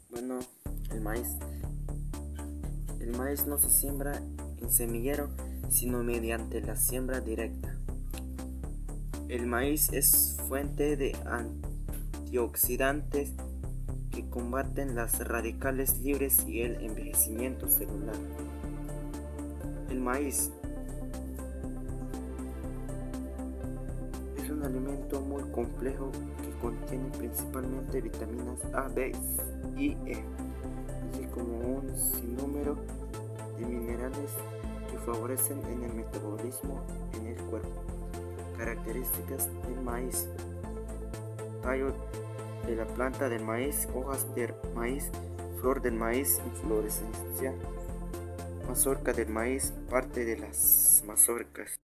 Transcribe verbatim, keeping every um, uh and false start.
Bueno, el maíz. El maíz no se siembra en semillero, sino mediante la siembra directa. El maíz es fuente de antioxidantes que combaten las radicales libres y el envejecimiento celular. El maíz es un alimento muy complejo que contiene principalmente vitaminas A, B y E, así como un sinnúmero de minerales que favorecen en el metabolismo en el cuerpo. Características del maíz: tallo de la planta del maíz, hojas del maíz, flor del maíz, inflorescencia, mazorca del maíz, parte de las mazorcas.